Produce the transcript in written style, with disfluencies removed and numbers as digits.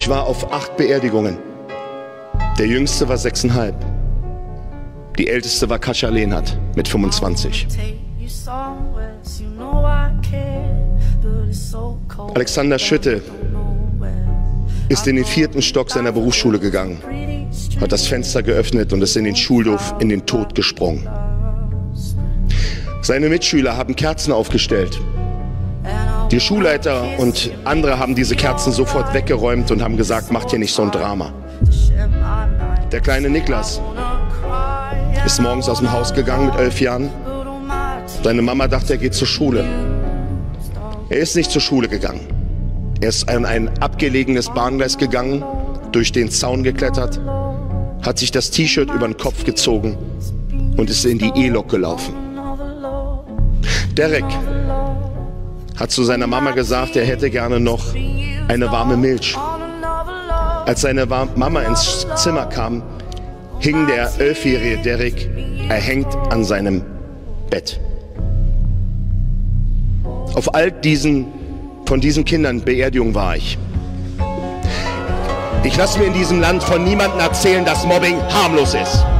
Ich war auf 8 Beerdigungen. Der jüngste war 6,5. Die älteste war Kasia Lehnert mit 25. Alexander Schütte ist in den 4. Stock seiner Berufsschule gegangen, hat das Fenster geöffnet und ist in den Schulhof in den Tod gesprungen. Seine Mitschüler haben Kerzen aufgestellt. Die Schulleiter und andere haben diese Kerzen sofort weggeräumt und haben gesagt, macht hier nicht so ein Drama. Der kleine Niklas ist morgens aus dem Haus gegangen mit 11 Jahren. Seine Mama dachte, er geht zur Schule. Er ist nicht zur Schule gegangen. Er ist an ein abgelegenes Bahngleis gegangen, durch den Zaun geklettert, hat sich das T-Shirt über den Kopf gezogen und ist in die E-Lok gelaufen. Derek hat zu seiner Mama gesagt, er hätte gerne noch eine warme Milch. Als seine Mama ins Zimmer kam, hing der 11-jährige Derek erhängt an seinem Bett. Auf all von diesen Kindern Beerdigung war ich. Ich lasse mir in diesem Land von niemandem erzählen, dass Mobbing harmlos ist.